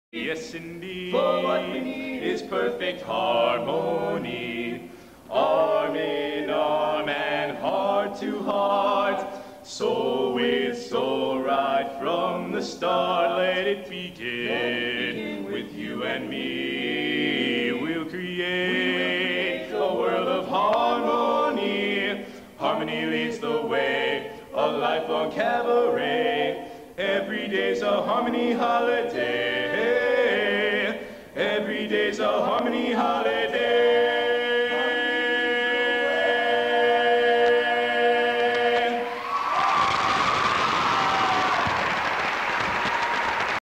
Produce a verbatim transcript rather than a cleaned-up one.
Yes, indeed. For what we need is perfect harmony. Arm in arm and heart to heart. Soul with soul right from the start. Let it begin with you and me. We'll create a world of harmony. Harmony leads the way, a lifelong cabaret. Every day's a harmony holiday. Every day's a harmony holiday.